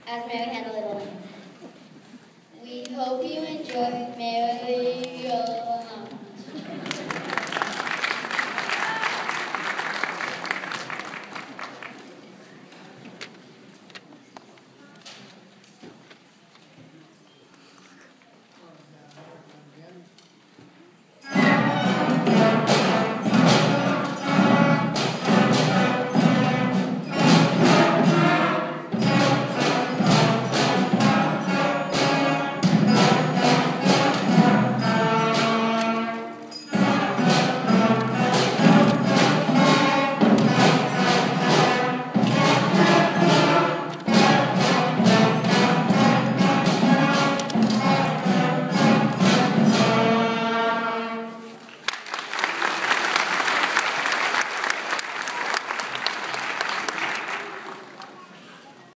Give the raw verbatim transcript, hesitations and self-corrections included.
as Mary had a little lamb. We hope you enjoy Mary.